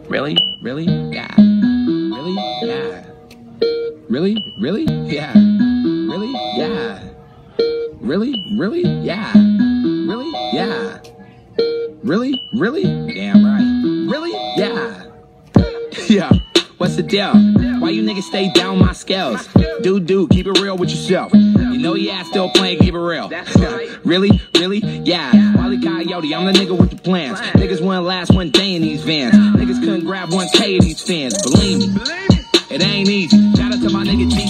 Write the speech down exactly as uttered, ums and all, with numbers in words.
Really? Really? Yeah. Really? Yeah. Really? Really? Yeah. Really? Yeah. Really? Really? Yeah. Really? Yeah. Really? Really? Damn right. Really? Yeah. Yeah. What's the deal? Why you niggas stay down my scales? Dude, dude, keep it real with yourself. You know your ass still playing, keep it real. Really? Really? Yeah. Wally Coyote, I'm the nigga with the plans. Niggas wouldn't last one day in these vans. Niggas couldn't grab one K of these fans. Believe me, it ain't easy. Shout out to my nigga G